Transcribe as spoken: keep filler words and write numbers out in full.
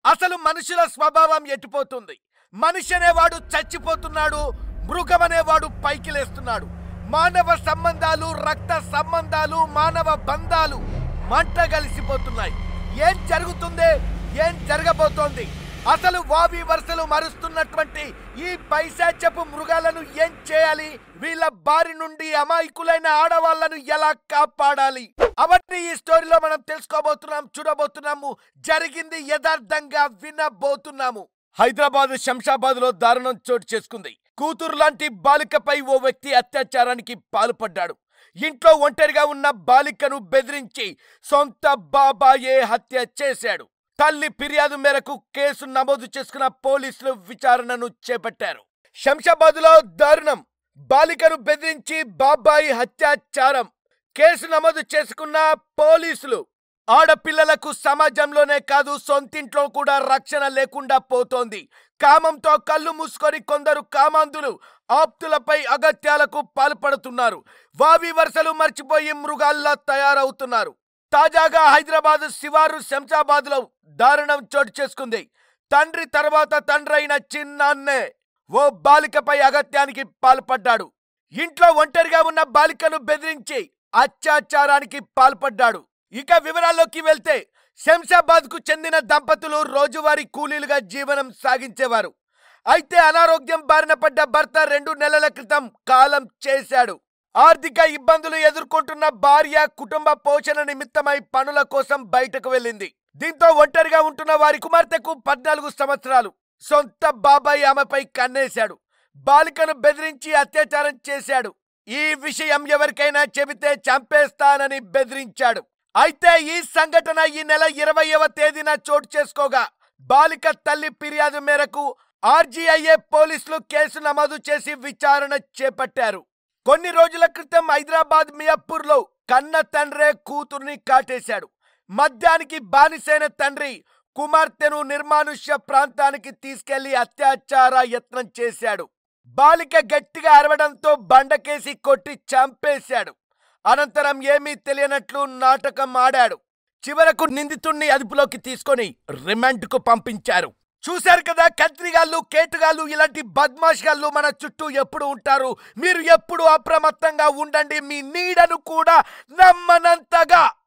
అసలు మనుషుల స్వభావం ఎట్టిపోతుంది? మనిషి అనేవాడు చచ్చిపోతున్నాడు, మృగం అనేవాడు పైకి లేస్తున్నాడు. మానవ సంబంధాలు, రక్త సంబంధాలు, మానవ బంధాలు మంట కలిసిపోతున్నాయి. ఏం జరుగుతుంది? ఏం జరగబోతోంది? అసలు వావి వరుసలు మరుస్తున్నటువంటి ఈ పైశాచపు మృగాలను ఏం చేయాలి? వీళ్ళ బారి నుండి అమాయకులైన ఆడవాళ్లను ఎలా కాపాడాలి? అవన్నీ ఈ స్టోరీలో మనం తెలుసుకోబోతున్నాం, చూడబోతున్నాము. జరిగింది యథార్థంగా వినబోతున్నాము. హైదరాబాద్ శంషాబాద్ లో దారుణం చోటు చేసుకుంది. కూతురు లాంటి బాలికపై ఓ వ్యక్తి అత్యాచారానికి పాల్పడ్డాడు. ఇంట్లో ఒంటరిగా ఉన్న బాలికను బెదిరించి సొంత బాబాయే హత్య చేశాడు. తల్లి ఫిర్యాదు మేరకు కేసు నమోదు చేసుకున్న పోలీసులు విచారణను చేపట్టారు. శంషాబాద్ లో దారుణం, బాలికను బెదిరించి బాబాయి హత్యాచారం. కేసు నమోదు చేసుకున్న పోలీసులు. ఆడపిల్లలకు సమాజంలోనే కాదు, సొంతింట్లో కూడా రక్షణ లేకుండా పోతోంది. కామంతో కళ్ళు మూసుకొని కొందరు కామాంధులు ఆప్తులపై అగత్యాలకు పాల్పడుతున్నారు. వావి వరుసలు మర్చిపోయి మృగాల్లా తయారవుతున్నారు. తాజాగా హైదరాబాద్ శివారు శంషాబాద్ లో దారుణం చోటు చేసుకుంది. తండ్రి తర్వాత తండ్రి అయిన చిన్నాన్నే ఓ బాలికపై అగత్యానికి పాల్పడ్డాడు. ఇంట్లో ఒంటరిగా ఉన్న బాలికను బెదిరించి అత్యాచారానికి పాల్పడ్డాడు. ఇక వివరాల్లోకి వెళ్తే, శంషాబాద్ కు చెందిన దంపతులు రోజువారీ కూలీలుగా జీవనం సాగించేవారు. అయితే అనారోగ్యం బారిన పడ్డ భర్త రెండు నెలల క్రితం కాలం చేశాడు. ఆర్థిక ఇబ్బందులు ఎదుర్కొంటున్న భార్య కుటుంబ పోషణ నిమిత్తమై పనుల కోసం బయటకు వెళ్ళింది. దీంతో ఒంటరిగా ఉంటున్న వారి కుమార్తెకు పద్నాలుగు సంవత్సరాలు. సొంత బాబాయ్ ఆమెపై కన్నేశాడు. బాలికను బెదిరించి అత్యాచారం చేశాడు. ఈ విషయం ఎవరికైనా చెబితే చంపేస్తానని బెదిరించాడు. అయితే ఈ సంఘటన ఈ నెల ఇరవైవ తేదీన చోటు చేసుకోగా, బాలిక తల్లి ఫిర్యాదు మేరకు ఆర్జీఐఏ పోలీసులు కేసు నమోదు చేసి విచారణ చేపట్టారు. కొన్ని రోజుల క్రితం హైదరాబాద్ మియాపూర్ లో కన్న తండ్రే కూతుర్ని కాటేశాడు. మద్యానికి బానిసైన తండ్రి కుమార్తెను నిర్మానుష్య ప్రాంతానికి తీసుకెళ్లి అత్యాచార యత్నం చేశాడు. బాలిక గట్టిగా అరవడంతో బండకేసి కొట్టి చంపేశాడు. అనంతరం ఏమీ తెలియనట్లు నాటకం ఆడాడు. చివరకు నిందితుణ్ణి అదుపులోకి తీసుకొని రిమాండ్ కు పంపించారు. చూశారు కదా, కత్రిగాళ్ళు, కేటుగాళ్ళు, ఇలాంటి బద్మాష్ గాళ్ళు మన చుట్టూ ఎప్పుడు ఉంటారు. మీరు ఎప్పుడు అప్రమత్తంగా ఉండండి. మీ నీడను కూడా నమ్మనంతగా